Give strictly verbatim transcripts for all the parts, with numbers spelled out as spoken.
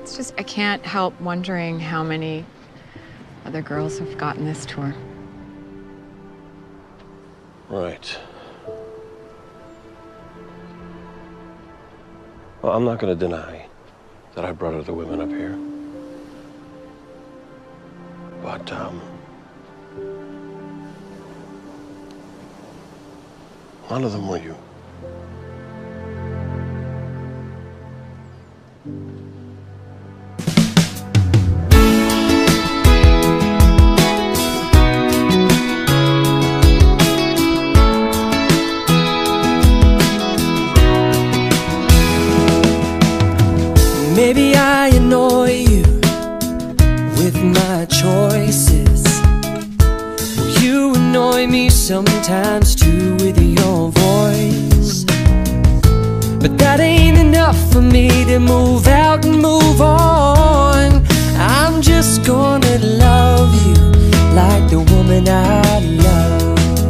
It's just, I can't help wondering how many other girls have gotten this tour. Right. Well, I'm not going to deny that I brought other women up here. But, um... none of them were you. Maybe I annoy you with my choices. Well, you annoy me sometimes too with your voice. But that ain't enough for me to move out and move on. I'm just gonna love you like the woman I love.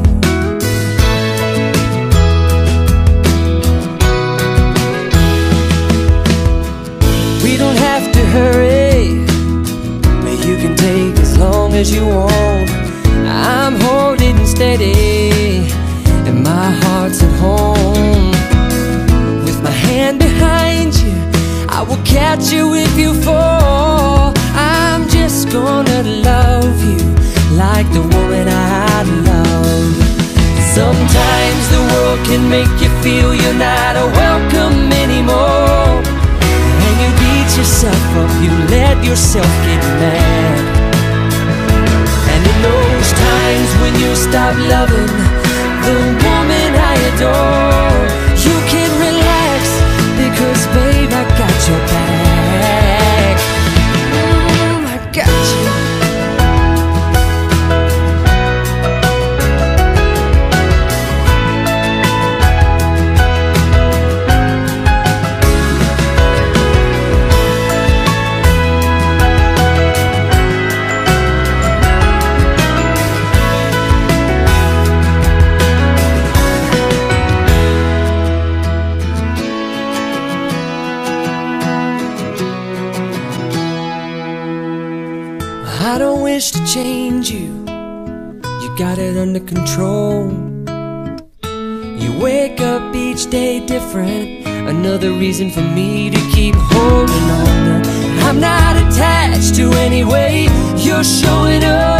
We don't have to hurry, but you can take as long as you want. I'm holding steady, and my heart's at home. With my hand behind you, I will catch you if you fall. I'm just gonna love you like the woman I love. Sometimes the world can make you feel you're not welcome anymore, and you beat yourself up, you let yourself get mad. And in those times when you stop loving the woman I adore, you can relax, because babe, I got your back. mm, I got you. I don't wish to change you, you got it under control. You wake up each day different, another reason for me to keep holding on. I'm not attached to any way you're showing up.